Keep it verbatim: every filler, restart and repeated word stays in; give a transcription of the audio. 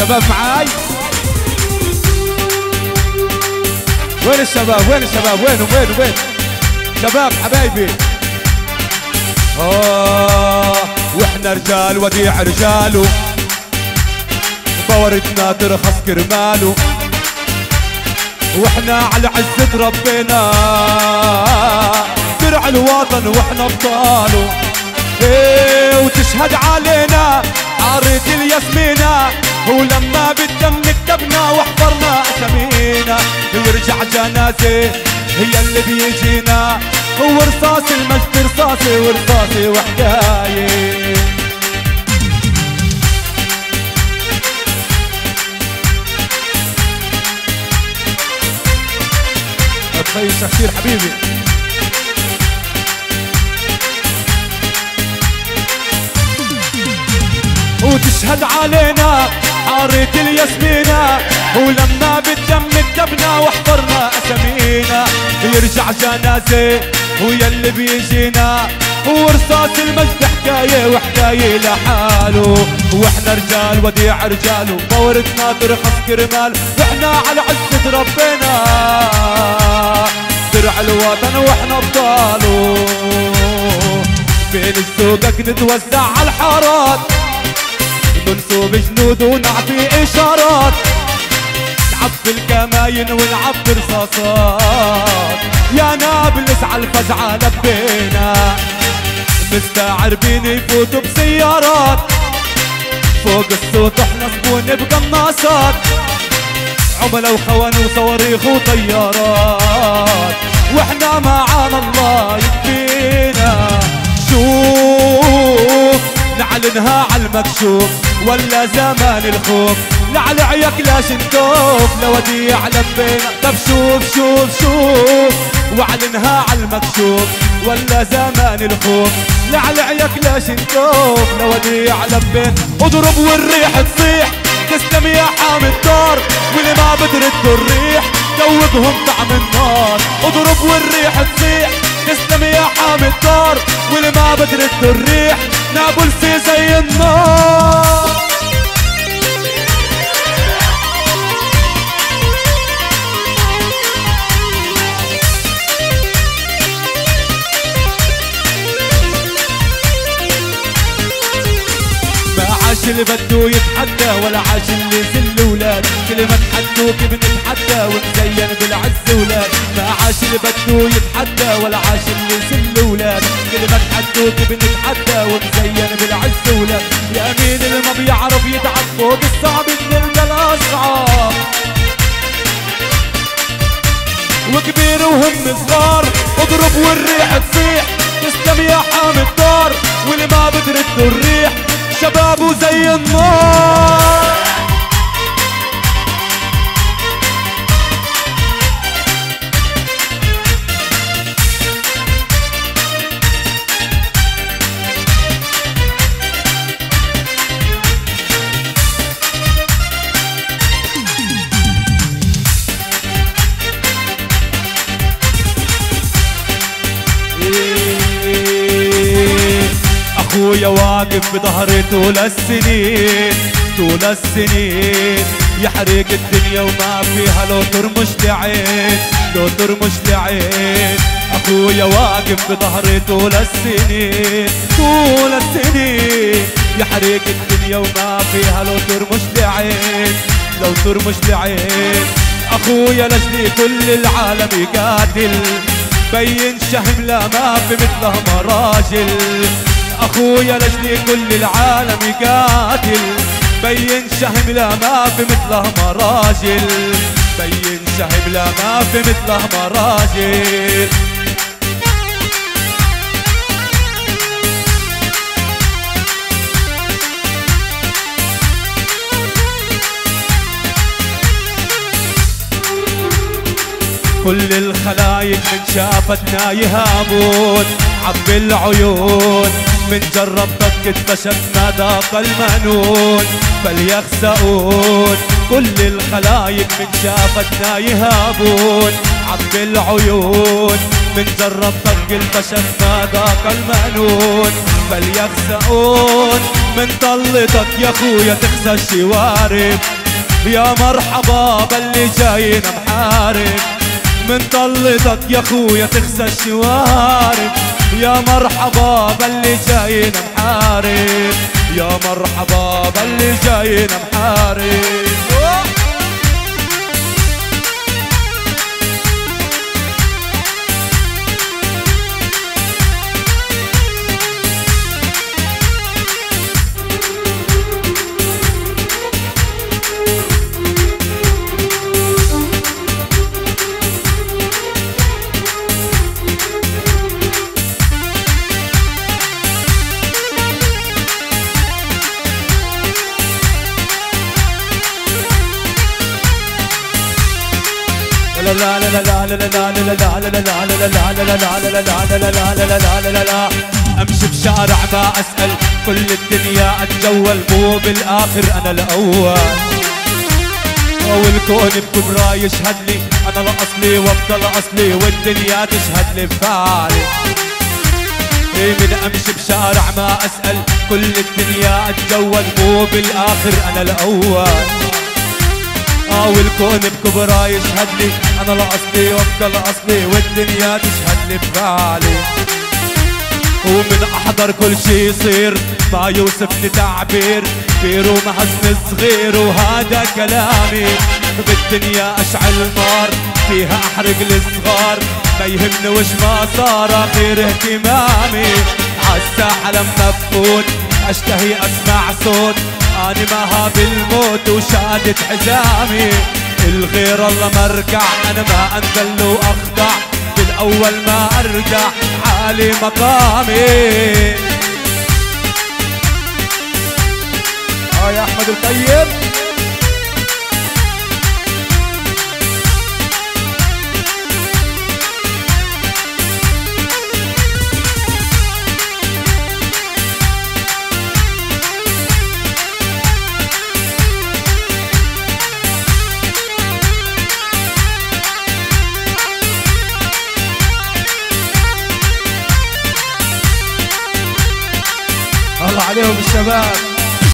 شباب معاي؟ وين الشباب؟ وين الشباب؟ وينهم وينهم وين؟ شباب حبايبي. آه واحنا رجال وديع رجاله، بوردنا ترخص كرماله، واحنا على عزة ربنا درع الوطن واحنا ابطاله. ايه وتشهد علينا عارة الياسمينة، ولما بالدم كتبنا وحفرنا اسامينا، ويرجع جنازة هي اللي بيجينا، هو رصاص المجد رصاصي ورصاصي وحكاية. اخي شخشير حبيبي. وتشهد علينا حارة الياسمينة، ولما بالدم كتبنا وحضرنا اسامينا، يرجع جنازة ويا اللي بيجينا، ورصاص المجد حكاية وحكاية لحاله، واحنا رجال وديع رجال، وبورتنا ترخص كرمال، واحنا على عزة ربنا درع الوطن واحنا ابطاله. بين السوقك نتوزع على الحارات، ننسوب جنود ونعطي اشارات، نعبي الكماين ونعبي رصاصات، يا نابلس على الفزعة لبينا، مستعربين يفوتوا بسيارات، فوق الصوت احنا زبون بقناصات، عملا وخون وصواريخ وطيارات، واحنا معانا الله يكفينا. شوف نعلنها على المكشوف ولا زمان الخوف، لعلعيك لاش نكوف لوديع لبينا. طب شوف شوف شوف واعلنها على المكشوف ولا زمان الخوف، لعلعيك لاش نكوف لوديع لبينا. اضرب والريح تصيح تسلم يا حامي الدار، واللي ما بترد الريح ذوبهم طعم النار. اضرب والريح تصيح تسلم يا حامي الدار، واللي ما بترد الريح نابلسي زي النار. عاش اللي بده يتحدى ولا عاش اللي يذل ولاد، كل ما تحدوك بنتحدى ونزين بالعز ولاد. ما عاش اللي بده يتحدى ولا عاش اللي يذل ولاد، كل ما تحدوك بنتحدى ونزين بالعز ولاد. يا مين اللي ما بيعرف يتعب فوق الصعب بنلقى الاصعب، وكبير وهم صغار. اضرب والريح تصيح تسلم يا حامي الدار، واللي ما بترد الريح شبابه زي النار. اخويا واقف بظهري طول السنين طول السنين، يحرق الدنيا وما فيها لو ترمش لعين لو ترمش لعين. اخويا واقف بظهري طول السنين طول السنين، يحرق الدنيا وما فيها لو ترمش لعين لو ترمش لعين. اخويا لجلي كل العالم يقاتل، بين شهم لا ما في مثله مراجل. اخويا لجلي كل العالم يقاتل، بين شهم لا ما في مثله مراجل، بين شهم لا ما في مثله مراجل. كل الخلايق من شافتنا يهابون، عبي العيون من جربتك اكتشفنا ذاق المنون فليخسؤون. كل الخلايق من شافتنا يهابون، عبي العيون من جرب طق الفشل ما ذاق المأنون، فليخسؤون من طلتك يا خويا تخسى الشوارب. يا مرحبا باللي جاينا محارب، من طلتك يا خويا تخسى الشوارب. يا مرحبا باللي جاينا محارب، يا مرحبا باللي جاينا محارب. لا لا لا لا لا لا لا لا لا لا لا لا لا لا امشي بشارع ما اسال، كل الدنيا اتجول، مو بالاخر انا الاول. والكون بكبرى يشهد لي انا الاصلي وافضل اصلي، والدنيا تشهد لي بفعلي. من امشي بشارع ما اسال، كل الدنيا اتجول، مو بالاخر انا الاول. اه والكون بكبرى يشهد لي انا الاصلي وافضل اصلي، والدنيا تشهد لي بفعلي. ومن احضر كل شي يصير ما يوصفني تعبير، كبير ومحزن صغير وهذا كلامي. بالدنيا اشعل نار فيها احرق الصغار، ما يهمني وش ما صار اخير اهتمامي. عالساحة لما بفوت اشتهي اسمع صوت، اني معها بالموت وشادت حزامي. الغير الله مركع انا ما انزل واخضع، بالاول ما ارجع عالي مقامي. اه يا احمد الطيب الله عليهم الشباب.